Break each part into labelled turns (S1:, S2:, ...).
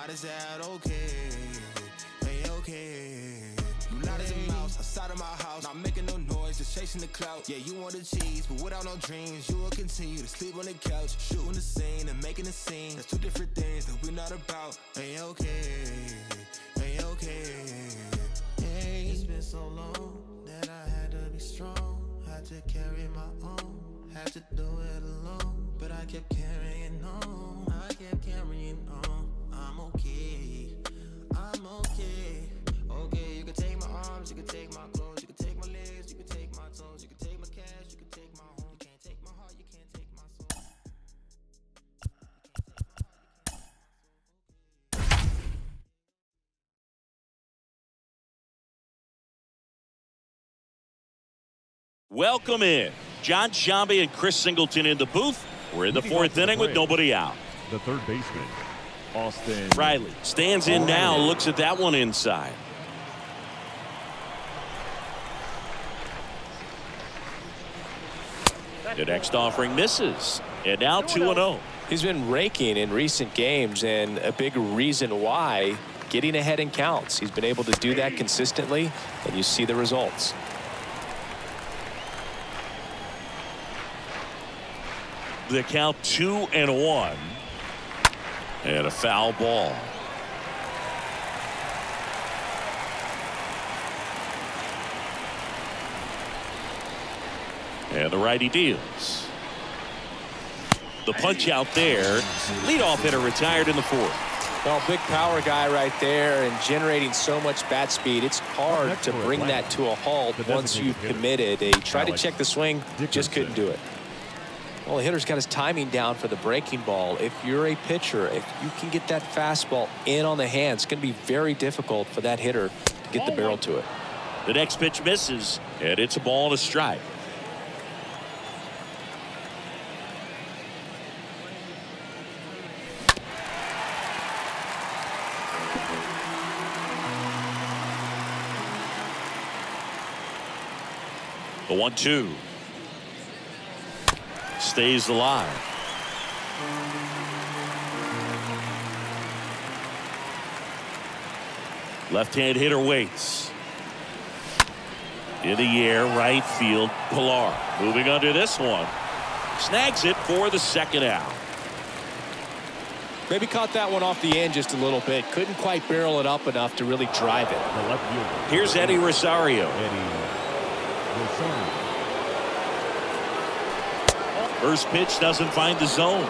S1: Why does that okay? Hey, okay. You loud as a mouse outside of my house, not making no noise, just chasing the clout. Yeah, you want the cheese, but without no dreams, you will continue to sleep on the couch, shooting the scene and making a scene. That's two different things that we're not about. Hey, okay. Hey, okay. Hey, it's been so long that I had to be strong, had to carry my own, had to do it alone, but I kept carrying on, I kept carrying on. I'm okay, I'm okay. Okay, you can take my arms, you can take my clothes, you can take my legs, you can take my toes, you can take my cash, you can take my home. You can't take my heart, you can't take my soul.
S2: Welcome in. Jon Sciambi and Chris Singleton in the booth. We're in the fourth inning with nobody out.
S3: The third baseman, Austin
S2: Riley stands in now, looks at that one inside. The next offering misses. And now 2-0.
S4: He's been raking in recent games, and a big reason why, getting ahead in counts. He's been able to do that consistently, and you see the results.
S2: The count 2-1. And a foul ball. And the righty deals. The punch out there. Leadoff hitter retired in the fourth.
S4: Well, big power guy right there and generating so much bat speed. It's hard to bring that to a halt once you've committed. He tried to check the swing, just couldn't do it. Well, the hitter's got his timing down for the breaking ball. If you're a pitcher, if you can get that fastball in on the hand, it's going to be very difficult for that hitter to get the barrel to it.
S2: The next pitch misses, and it's a ball and a strike. The 1-2. Stays alive. Left-hand hitter waits. In the air, right field, Pilar. Moving under this one. Snags it for the second out.
S4: Maybe caught that one off the end just a little bit. Couldn't quite barrel it up enough to really drive it.
S2: Here's Eddie Rosario. First pitch doesn't find the zone.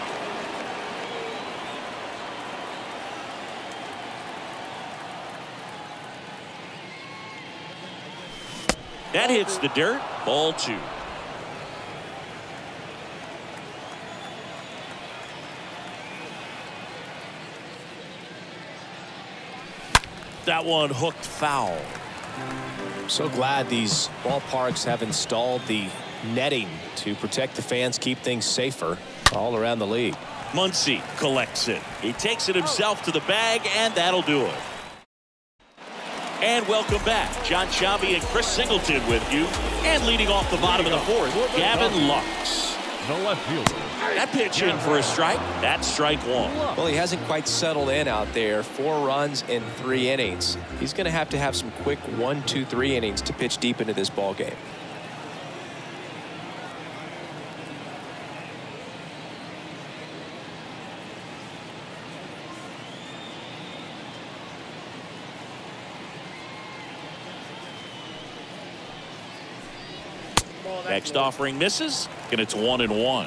S2: That hits the dirt. Ball 2. That one hooked foul.
S4: So glad these ballparks have installed the netting to protect the fans, keep things safer all around the league.
S2: Muncy collects it. He takes it himself to the bag, and that'll do it. And welcome back. Jon Sciambi and Chris Singleton with you. And leading off the bottom of the fourth, Gavin Lux.
S3: The left fielder.
S2: That pitch in for a strike. That's strike 1.
S4: Well, he hasn't quite settled in out there. 4 runs in 3 innings. He's going to have some quick 1, 2, 3 innings to pitch deep into this ball game.
S2: Next offering misses, and it's 1-1.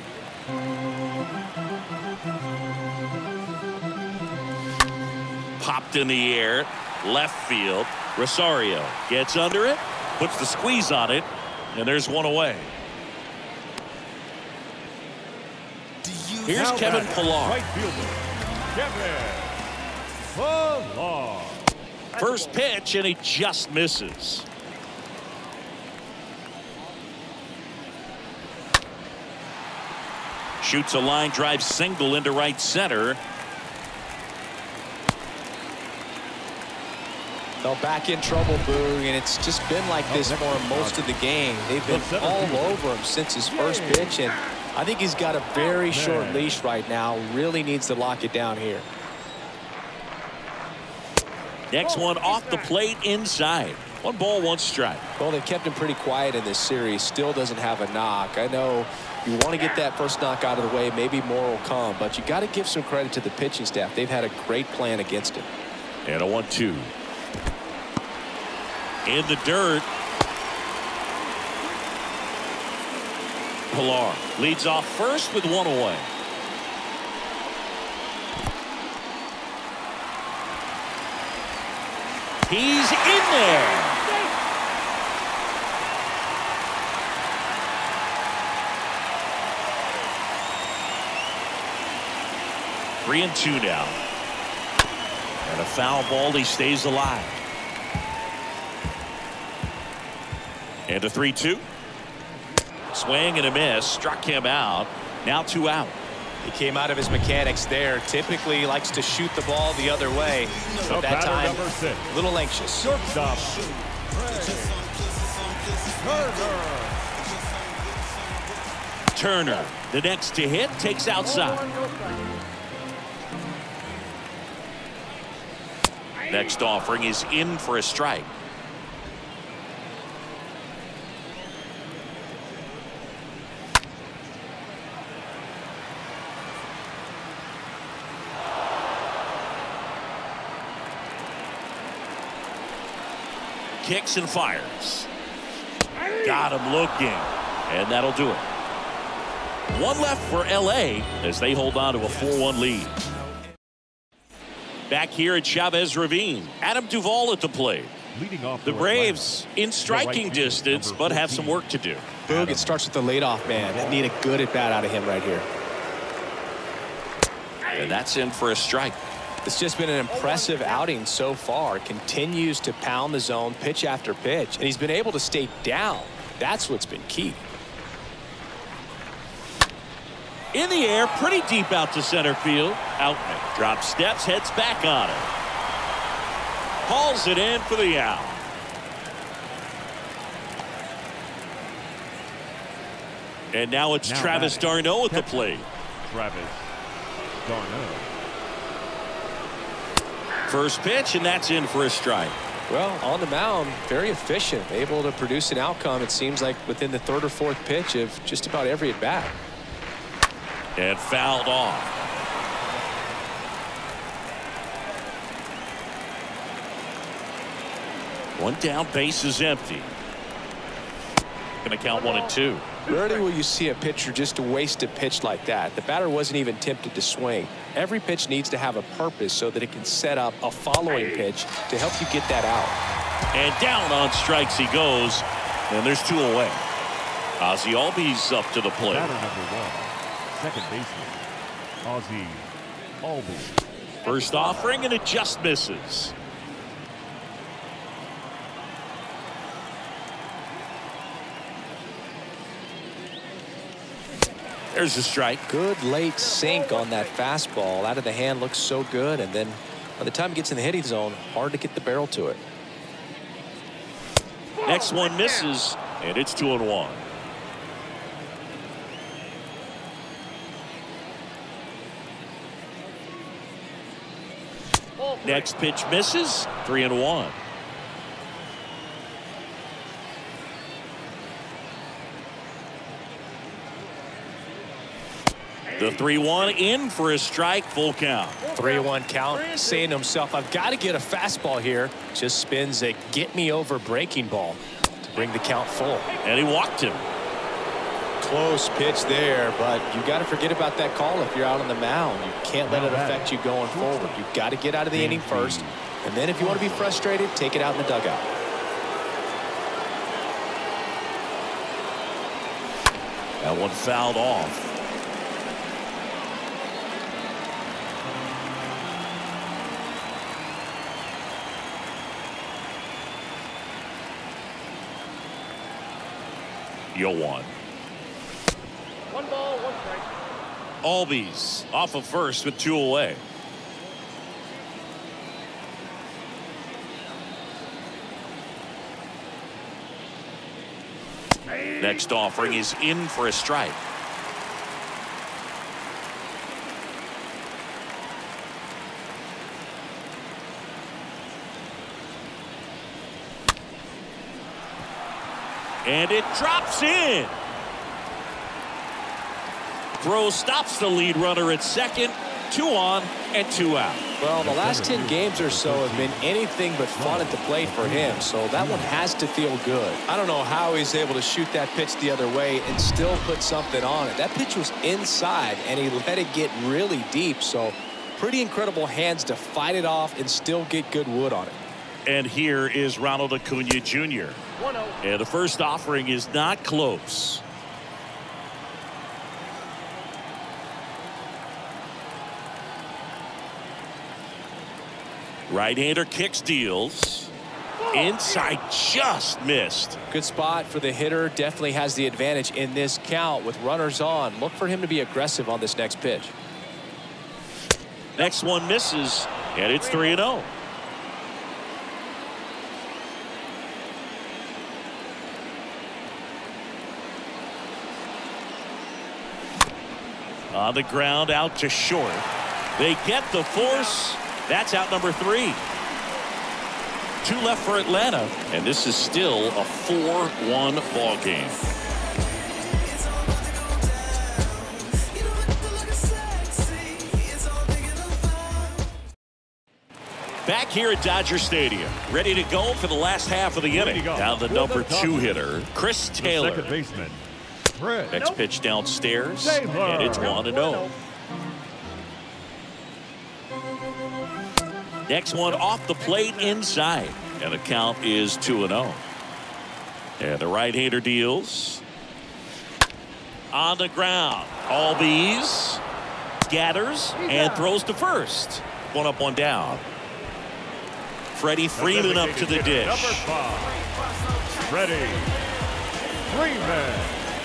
S2: Popped in the air, left field. Rosario gets under it, puts the squeeze on it, and there's one away. Here's Kevin Pilar.
S3: Right fielder, Kevin Pilar.
S2: First pitch, and he just misses. Shoots a line drive single into right center.
S4: Well, back in trouble, Boog, and it's just been like this for him most of the game. They've been all over him since his first pitch, and I think he's got a very short leash right now. Really needs to lock it down here.
S2: Next one off the plate inside. 1 ball, 1 strike.
S4: Well, they've kept him pretty quiet in this series. Still doesn't have a knock. I know you want to get that first knock out of the way. Maybe more will come, but you got to give some credit to the pitching staff. They've had a great plan against him.
S2: And a 1-2. In the dirt. Pilar leads off first with 1 away. He's in there. Three and 2 now. And a foul ball. He stays alive. And a 3-2. Swing and a miss. Struck him out. Now 2 out.
S4: He came out of his mechanics there. Typically he likes to shoot the ball the other way. But that time, a little anxious.
S3: Shortstop.
S2: Turner, the next to hit, takes outside. Next offering is in for a strike. Kicks and fires. Got him looking. And that'll do it. 1 left for LA as they hold on to a 4-1 lead. Back here at Chavez Ravine, Adam Duvall at the plate.
S3: Leading off
S2: The Braves in striking distance, but have some work to do.
S4: Boog, it starts with the leadoff man. They need a good at bat out of him right here.
S2: And that's in for a strike.
S4: It's just been an impressive outing so far. Continues to pound the zone pitch after pitch, and he's been able to stay down. That's what's been key.
S2: In the air, pretty deep out to center field. Outman drops steps, heads back on it. Hauls it in for the out. And now it's Travis d'Arnaud at the plate.
S3: Travis d'Arnaud.
S2: First pitch, and that's in for a strike.
S4: Well, on the mound, very efficient, able to produce an outcome, it seems like, within the 3rd or 4th pitch of just about every at bat.
S2: And fouled off. One down, base is empty. Going to count 1 and 2.
S4: Rarely will you see a pitcher just waste a pitch like that. The batter wasn't even tempted to swing. Every pitch needs to have a purpose so that it can set up a following pitch to help you get that out.
S2: And down on strikes he goes. And there's 2 away. Ozzie Albies up to the plate.
S3: Batter number 1, second baseman, Ozzie Albies.
S2: First offering, and it just misses. There's a strike.
S4: Good late sink on that fastball. Out of the hand, looks so good, and then by the time it gets in the hitting zone, hard to get the barrel to it.
S2: Next one misses, and it's 2 and 1. Next pitch misses, 3 and 1. The 3-1 in for a strike, full count.
S4: 3-1 count, saying to himself, I've got to get a fastball here. Just spins a get me over breaking ball to bring the count full.
S2: And he walked him.
S4: Close pitch there, but you got to forget about that call if you're out on the mound. You can't let it affect you going forward. You've got to get out of the inning first, and then if you want to be frustrated, take it out in the dugout.
S2: That one fouled off. Yoan.
S5: 1 ball, 1 strike.
S2: Albies off of first with 2 away. Next offering is in for a strike. And it drops in. Throw stops the lead runner at second. 2 on and 2 out.
S4: Well, the last 10 games or so have been anything but fun at the plate for him, so that one has to feel good. I don't know how he's able to shoot that pitch the other way and still put something on it. That pitch was inside, and he let it get really deep, so pretty incredible hands to fight it off and still get good wood on it.
S2: And here is Ronald Acuna Jr.
S5: 1-0.
S2: And the first offering is not close. Right-hander kicks, deals. Inside, just missed.
S4: Good spot for the hitter. Definitely has the advantage in this count with runners on. Look for him to be aggressive on this next pitch.
S2: Next one misses, and it's 3-0. On the ground, out to short. They get the force. That's out number 3. 2 left for Atlanta, and this is still a 4-1 ball game. Back here at Dodger Stadium, ready to go for the last half of the inning. Now the number 2 hitter, Chris Taylor.
S3: Second baseman,
S2: Next pitch downstairs, and it's 1-0. Next one off the plate inside, and the count is 2-0. And the right-hander deals. On the ground, Albies gathers and throws to first. 1 up, 1 down. Freddie Freeman up to the dish.
S3: Number 5, Freddie Freeman.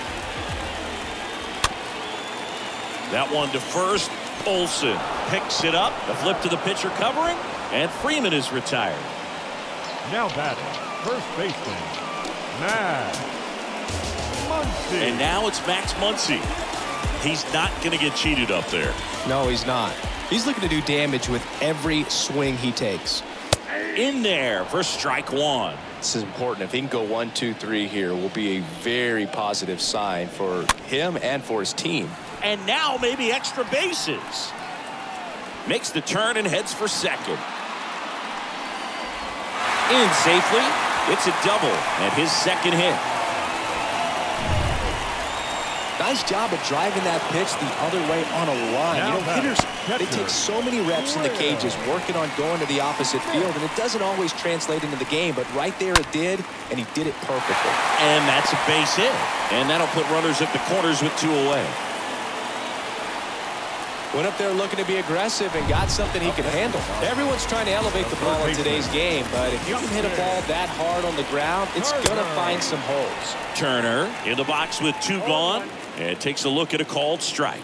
S2: That one to first. Olsen picks it up. The flip to the pitcher covering, and Freeman is retired.
S3: Now batting, first baseman, Max Muncy.
S2: And now it's Max Muncy. He's not going to get cheated up there.
S4: No, he's not. He's looking to do damage with every swing he takes.
S2: In there for strike 1.
S4: This is important. If he can go 1, 2, 3 here, will be a very positive sign for him and for his team.
S2: And now maybe extra bases. Makes the turn and heads for second. In safely. It's a double and his second hit.
S4: Nice job of driving that pitch the other way on a line. You know, hitters, they take so many reps in the cages working on going to the opposite field, and it doesn't always translate into the game, but right there it did, and he did it perfectly.
S2: And that's a base hit. And that'll put runners at the corners with 2 away.
S4: Went up there looking to be aggressive and got something he could handle. Everyone's trying to elevate the ball in today's game, but if you can hit a ball that hard on the ground, it's going to find some holes.
S2: Turner in the box with 2 gone and takes a look at a called strike.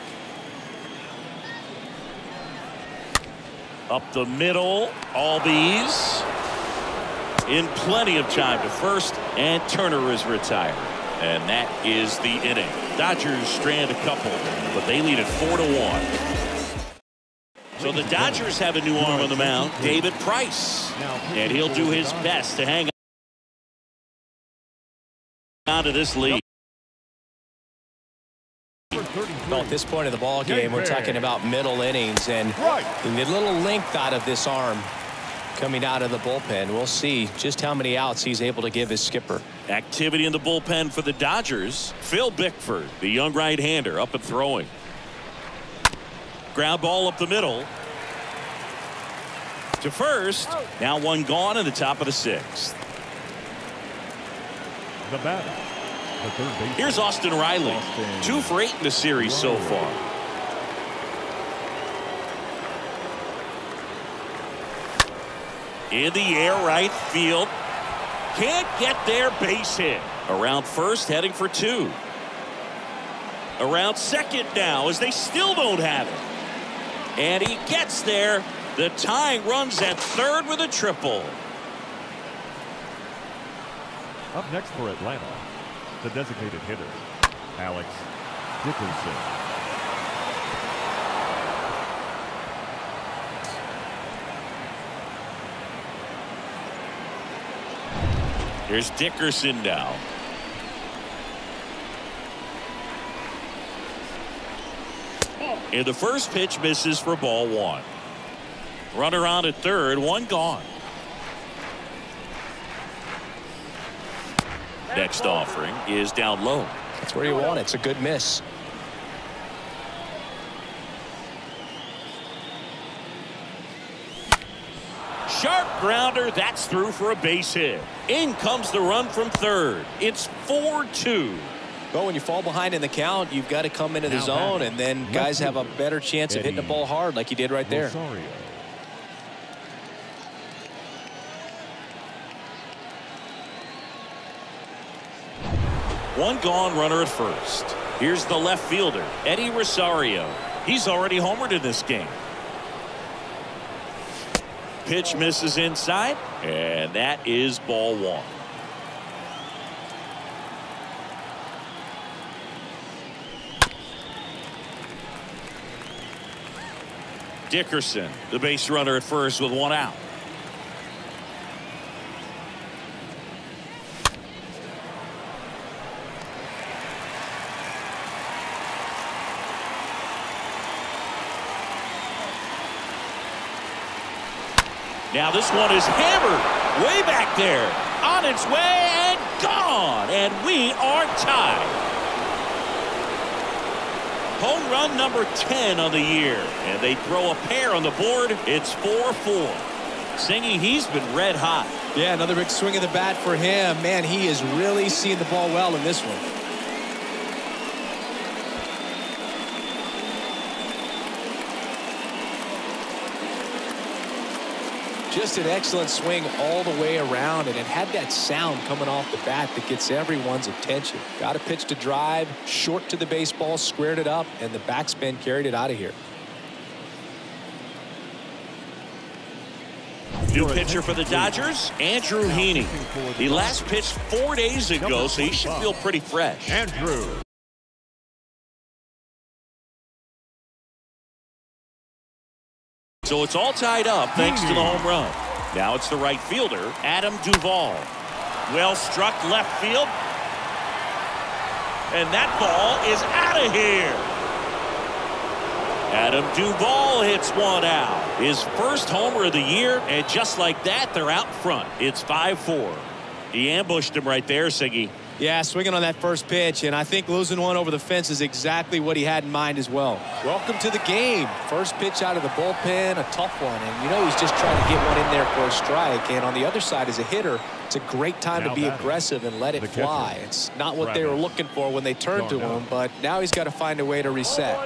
S2: Up the middle, Albies in plenty of time to first, and Turner is retired. And that is the inning. Dodgers strand a couple, but they lead it 4-1. So the Dodgers have a new arm on the mound, David Price, and he'll do his best to hang on to this lead.
S4: Well, at this point of the ball game, we're talking about middle innings, and the little length out of this arm coming out of the bullpen. We'll see just how many outs he's able to give his skipper.
S2: Activity in the bullpen for the Dodgers. Phil Bickford, the young right-hander, up and throwing. Ground ball up the middle. To first. Now 1 gone in the top of the 6th.
S3: The batter, the third baseman.
S2: Here's Austin Riley. 2 for 8 in the series so far. In the air, right field. Can't get there, base hit. Around first, heading for 2. Around second now, as they still don't have it. And he gets there. The tying runs at third with a triple.
S3: Up next for Atlanta, the designated hitter, Alex Dickerson.
S2: Here's Dickerson now. And the first pitch misses for ball one. Runner on at third, one gone. Next offering is down low.
S4: That's where you want it. It's a good miss.
S2: Sharp grounder. That's through for a base hit. In comes the run from third. It's 4-2.
S4: Well, when you fall behind in the count, you've got to come into the zone, and then guys have a better chance of hitting the ball hard like you did right there.
S2: One gone, runner at first. Here's the left fielder, Eddie Rosario. He's already homered in this game. Pitch misses inside, and that is ball one. Dickerson, the base runner at first with one out. Now this one is hammered way back there, on its way and gone, and we are tied. Home run number 10 on the year, and they throw a pair on the board. It's 4-4. Singy, he's been red hot.
S4: Yeah, another big swing of the bat for him. Man, he is really seeing the ball well in this one. Just an excellent swing all the way around, and it had that sound coming off the bat that gets everyone's attention. Got a pitch to drive, short to the baseball, squared it up, and the backspin carried it out of here.
S2: New pitcher for the Dodgers, Andrew Heaney. He last pitched 4 days ago, so he should feel pretty fresh.
S3: Andrew.
S2: So it's all tied up thanks to the home run. Now it's the right fielder, Adam Duvall. Well struck left field. And that ball is out of here. Adam Duvall hits one out. His first homer of the year, and just like that, they're out front. It's 5-4. He ambushed him right there, Siggy.
S4: Yeah, swinging on that first pitch, and I think losing one over the fence is exactly what he had in mind as well. Welcome to the game. First pitch out of the bullpen, a tough one, and you know he's just trying to get one in there for a strike. And on the other side, as a hitter, it's a great time to be aggressive and let it fly. It's not what they were looking for when they turned to him, but now he's got to find a way to reset.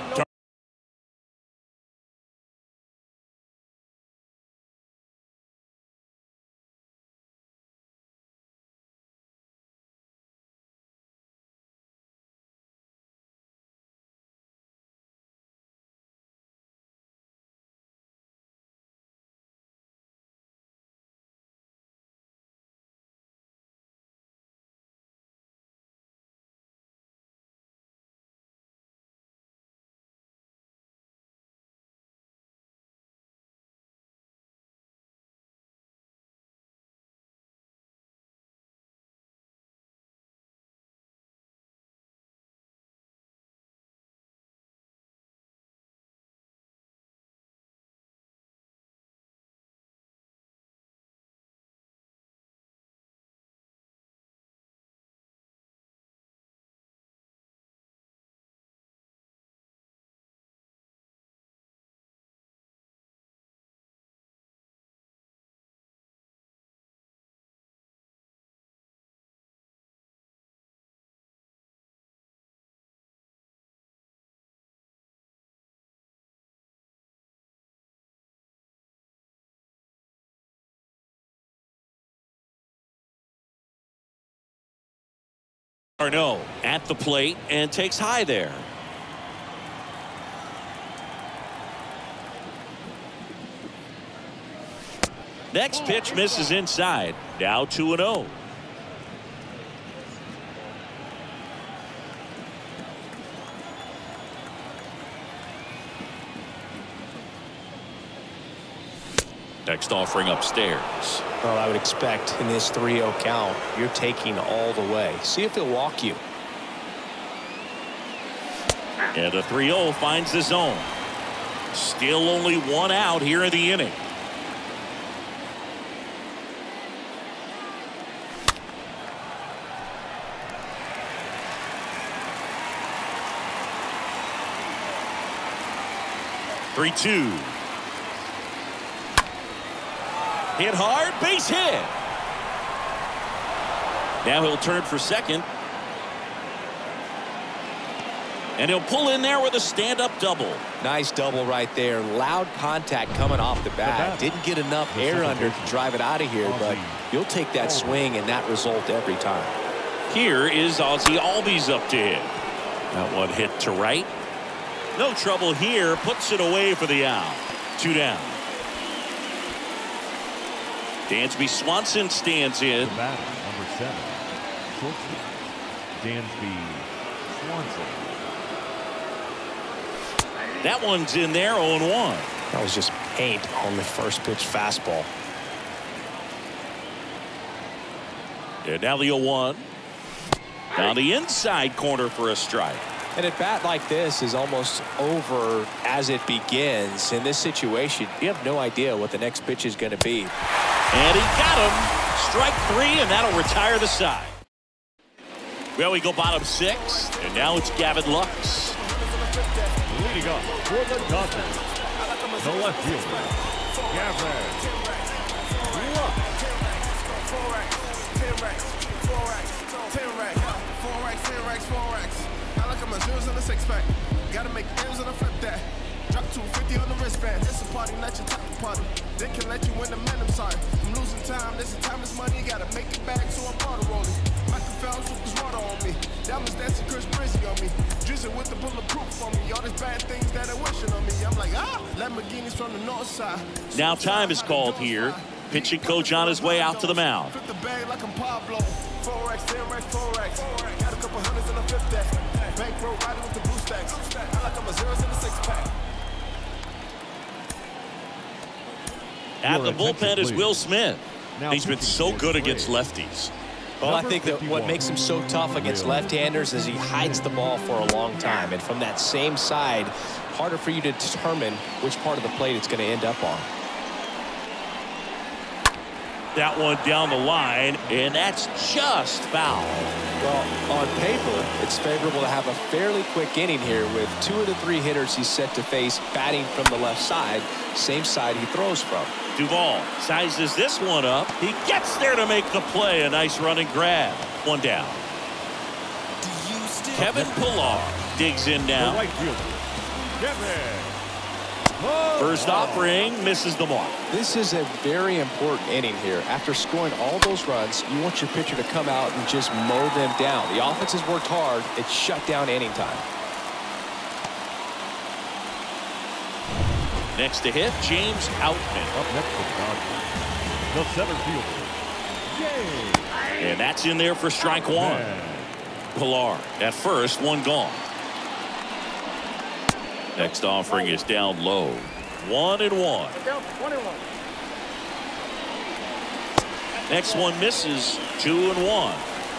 S2: Arno at the plate and takes high there. Next pitch misses inside. Now 2-0. Next offering upstairs.
S4: Well, I would expect in this 3-0 count, you're taking all the way. See if he'll walk you.
S2: And a 3-0 finds the zone. Still only one out here in the inning. Three-two. Hit hard, base hit. Now he'll turn for second. And he'll pull in there with a stand-up double.
S4: Nice double right there. Loud contact coming off the bat. Didn't get enough air under to drive it out of here, but you'll take that swing and that result every time.
S2: Here is Ozzie Albies up to hit. That one hit to right. No trouble here. Puts it away for the out. 2 down. Dansby Swanson stands in.
S3: Batter, number 7, shortstop, Dansby Swanson.
S2: That one's in there, 0-1.
S4: That was just paint on the first pitch fastball.
S2: And now the 0-1. Down the inside corner for a strike.
S4: And a bat like this is almost over as it begins. In this situation, you have no idea what the next pitch is going to be.
S2: And he got him. Strike 3, and that'll retire the side. Well, we go bottom 6, and now it's Gavin Lux.
S3: Leading up for the Dodgers, the left fielder, Gavin Lux.
S1: 4 racks. I like my zeros in a 6-pack. Gotta make M's and I flip that. Drop 250 on the wristband. It's a party, not your type of party. They can let you win the man, I'm sorry. I'm losing time, this is time is money. Gotta make it back, so I'm auto rolling. Michael Phelps with his water on me. Diamonds dancing, Chris Brizzy on me. Drizzle with the bulletproof on me. All these bad things that are wishing on me. I'm like, Lamborghinis from the north side.
S2: Now time is called here. Pitching coach on his way out to the mound.
S1: Flip the bag like I'm Pablo. 4 racks, 10 racks, 4 racks. Got a couple hundreds in a flip that. Bankroll riding with the blue stacks. I like I'm a zeros in a 6-pack.
S2: At the bullpen is Will Smith. He's been so good against lefties.
S4: Well, I think that what makes him so tough against left-handers is he hides the ball for a long time. And from that same side, harder for you to determine which part of the plate it's going to end up on.
S2: That one down the line, and that's just foul.
S4: Well, on paper, it's favorable to have a fairly quick inning here with 2 of the 3 hitters he's set to face batting from the left side, same side he throws from.
S2: Duvall sizes this one up. He gets there to make the play. A nice run and grab. 1 down. Kevin Pillar digs in now.
S3: The right fielder, Kevin.
S2: First offering misses the mark.
S4: This is a very important inning here. After scoring all those runs, you want your pitcher to come out and just mow them down. The offense has worked hard. It's shut down inning time.
S2: Next to hit, James Outman.
S3: Up next for the Dodgers, the center fielder, Yay.
S2: And that's in there for strike 1. Pillar at first, 1 gone. Next offering is down low. 1-1.
S5: Down 1-1.
S2: Next one misses. 2-1.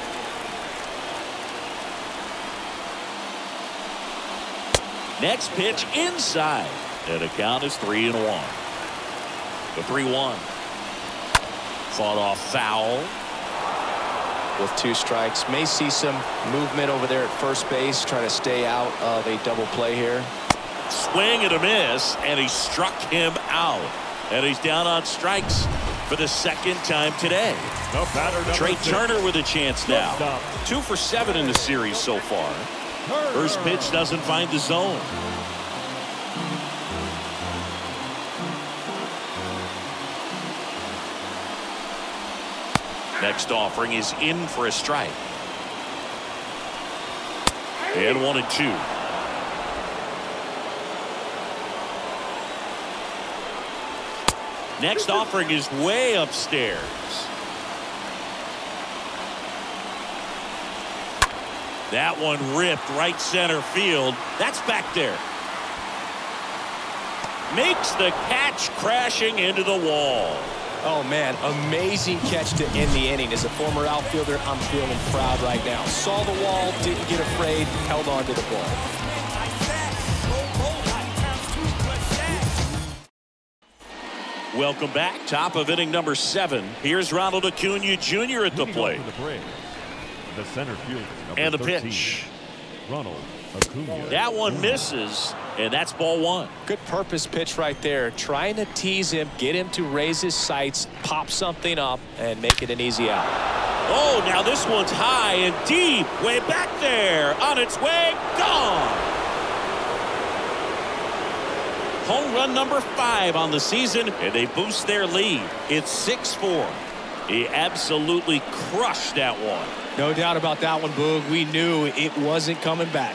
S2: Next pitch inside. And the count is 3-1. The 3-1. Fought off foul.
S4: With 2 strikes, may see some movement over there at first base, trying to stay out of a double play here.
S2: Swing and a miss, and he struck him out. And he's down on strikes for the 2nd time today. Trey Turner with a chance now. 2 for 7 in the series so far. First pitch doesn't find the zone. Next offering is in for a strike. And 1-2. Next offering is way upstairs. That one ripped right center field. That's back there. Makes the catch, crashing into the wall.
S4: Oh, man, amazing catch to end the inning. As a former outfielder, I'm feeling proud right now. Saw the wall, didn't get afraid, held on to the ball.
S2: Welcome back. Top of inning number 7. Here's Ronald Acuna Jr. at the plate.
S3: The center fielder,
S2: and the
S3: 13,
S2: pitch.
S3: Ronald Acuna.
S2: That one misses, and that's ball 1.
S4: Good purpose pitch right there. Trying to tease him, get him to raise his sights, pop something up, and make it an easy out.
S2: Oh, now this one's high and deep. Way back there. On its way. Gone. Home run number 5 on the season, and they boost their lead. It's 6-4. He absolutely crushed that one.
S4: No doubt about that one, Boog. We knew it wasn't coming back.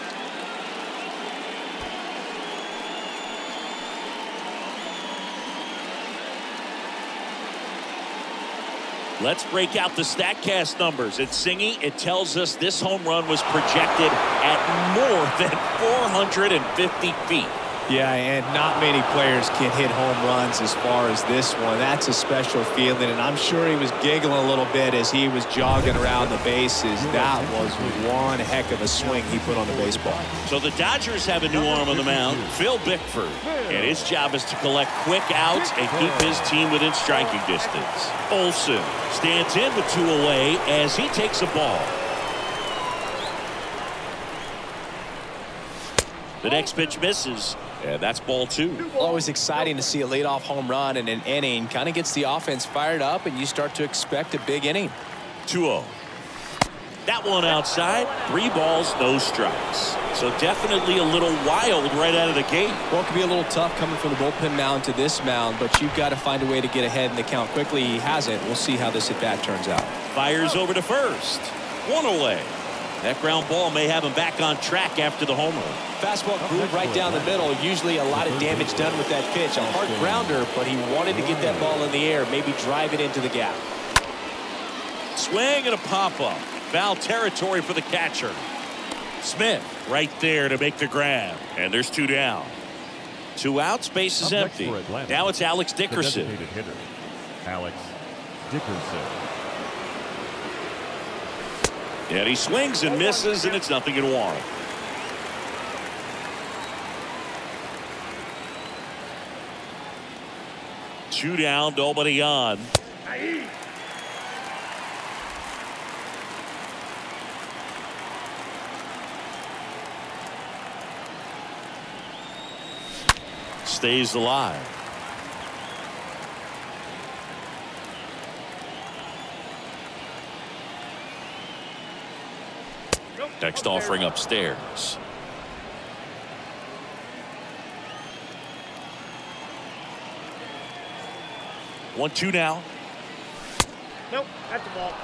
S2: Let's break out the StatCast numbers. At Singy, it tells us this home run was projected at more than 450 feet.
S4: Yeah, and not many players can hit home runs as far as this one. That's a special feeling, and I'm sure he was giggling a little bit as he was jogging around the bases. That was one heck of a swing he put on the baseball.
S2: So the Dodgers have a new arm on the mound, Phil Bickford, and his job is to collect quick outs and keep his team within striking distance. Olsen stands in with 2 away as he takes a ball. The next pitch misses. And that's ball 2.
S4: Always exciting to see a leadoff home run in an inning. Kind of gets the offense fired up, and you start to expect a big inning.
S2: 2-0. That one outside. 3 balls, no strikes. So definitely a little wild right out of the gate.
S4: Well, it could be a little tough coming from the bullpen mound to this mound, but you've got to find a way to get ahead in the count quickly. He hasn't. We'll see how this at-bat turns out.
S2: Fires over to first. 1 away. That ground ball may have him back on track after the home run.
S4: Fastball groove right down the middle. Usually a lot of damage done with that pitch. A hard grounder, but he wanted to get that ball in the air, maybe drive it into the gap.
S2: Swing and a pop-up. Foul territory for the catcher. Smith right there to make the grab. And there's 2 down. 2 outs, base is empty. Now it's Alex Dickerson.
S3: The designated hitter, Alex Dickerson.
S2: And he swings and misses, and it's 0-1. Two down, nobody on. Stays alive. Next offering upstairs. One, 2 now.
S5: Nope, that's the ball.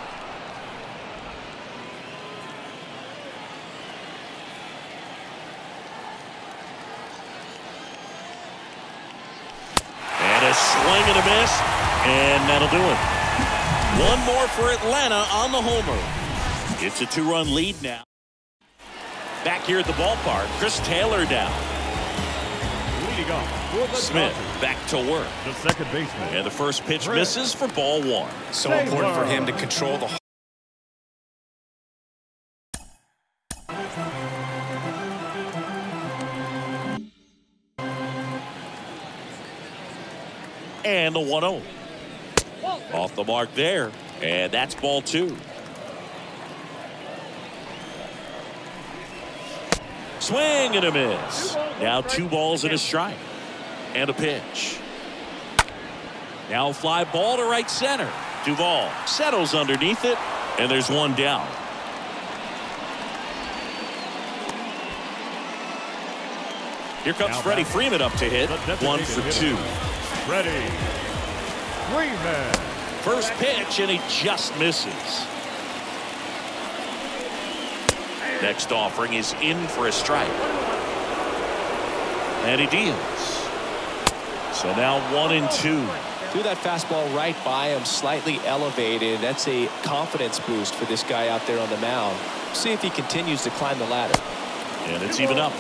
S2: And a swing and a miss, and that'll do it. One more for Atlanta on the homer. It's a 2-run lead now. Back here at the ballpark, Chris Taylor down.
S3: Leading off,
S2: Smith back to work.
S3: the second baseman.
S2: And the first pitch misses for ball 1.
S4: So important for him to control the
S2: And the 1-0. Off the mark there. And that's ball 2. Swing and a miss. Now 2 balls and a strike. And a pitch. Now a fly ball to right center. Duvall settles underneath it. And there's 1 down. Here comes Freddie Freeman up to hit. 1 for 2.
S3: Freddie Freeman.
S2: First pitch, and he just misses. Next offering is in for a strike. And he deals. So now 1-2.
S4: Threw that fastball right by him, slightly elevated. That's a confidence boost for this guy out there on the mound. See if he continues to climb the ladder.
S2: And it's even up.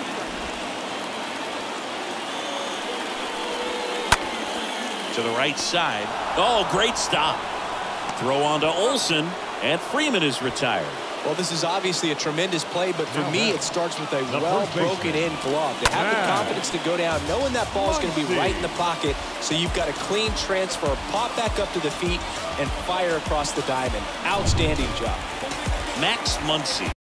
S2: To the right side. Oh, great stop. Throw on to Olsen, and Freeman is retired.
S4: Well, this is obviously a tremendous play, but for me, it starts with a well-broken-in glove. To have the confidence to go down, knowing that ball is going to be right in the pocket, so you've got a clean transfer, pop back up to the feet, and fire across the diamond. Outstanding job.
S2: Max Muncy